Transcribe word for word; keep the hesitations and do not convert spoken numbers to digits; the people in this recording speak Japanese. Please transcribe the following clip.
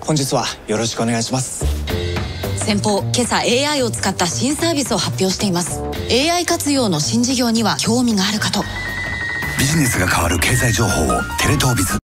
本日はよろしくお願いします。 先方、今朝 エーアイ を使った新サービスを発表しています。 エーアイ 活用の新事業には興味があるかと。 ビジネスが変わる経済情報をテレ東ビズ。